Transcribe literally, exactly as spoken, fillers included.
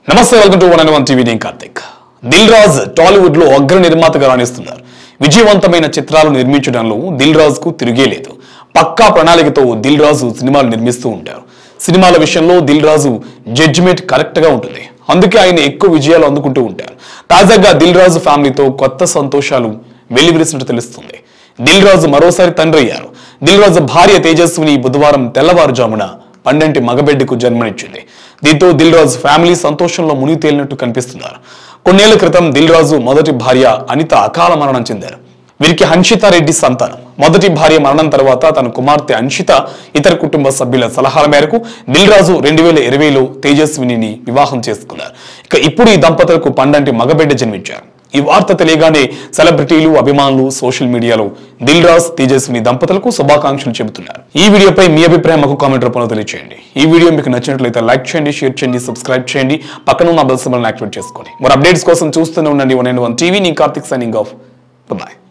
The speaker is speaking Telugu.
నమస్తే, welcome to one and one TV. నేను కార్తిక్. దిల్ రాజు టాలీవుడ్ లో అగ్ర నిర్మాతగా రాణిస్తున్నారు. విజయవంతమైన చిత్రాలు నిర్మించడంలో దిల్ రాజు కు తిరిగే లేదు. పక్కా ప్రణాళికతో దిల్ రాజు సినిమాలు నిర్మిస్తూ ఉంటారు. సినిమాల విషయంలో దిల్ రాజు జడ్జిమెంట్ కరెక్ట్ గా ఉంటుంది. అందుకే ఆయన ఎక్కువ విజయాలు అందుకుంటూ ఉంటారు. తాజాగా దిల్ రాజు ఫ్యామిలీతో కొత్త సంతోషాలు వెల్లివిరిసినట్టు తెలుస్తుంది. దిల్ రాజు మరోసారి తండ్రి అయ్యారు. దిల్ రాజు భార్య తేజస్విని బుధవారం తెల్లవారుజామున పండంటి మగబిడ్డకు జన్మనిచ్చింది. దీంతో దిల్ రాజు ఫ్యామిలీ సంతోషంలో మునిగి తేలినట్టు కనిపిస్తున్నారు. కొన్నేళ్ల క్రితం దిల్ రాజు మొదటి భార్య అనిత అకాల మరణం చెందారు. వీరికి హన్షిత రెడ్డి సంతానం. మొదటి భార్య మరణం తర్వాత తన కుమార్తె హన్షిత ఇతర కుటుంబ సభ్యుల సలహాల మేరకు దిల్ రాజు రెండు వేల ఇరవైలో తేజస్విని వివాహం చేసుకున్నారు. ఇక ఇప్పుడు ఈ దంపతులకు పండంటి మగబిడ్డ జన్మించారు. ఈ వార్త తెలియగానే సెలబ్రిటీలు, అభిమానులు సోషల్ మీడియాలో దిల్ రాజు తేజస్విని దంపతులకు శుభాకాంక్షలు చెబుతున్నారు. ఈ వీడియోపై మీ అభిప్రాయం మాకు కామెంట్ రూపంలో తెలియజేయండి. ఈ వీడియో మీకు నచ్చినట్లయితే లైక్ చేయండి, షేర్ చేయండి, సబ్స్క్రైబ్ చేయండి, పక్కన ఉన్న బెల్ సింబల్ని యాక్టివేట్ చేసుకోండి. మరి అప్డేట్స్ కోసం చూస్తూనే ఉండండి వన్ అండ్ వన్ టీవీ. నీ కార్తిక్ సైనింగ్ ఆఫ్. బాయ్.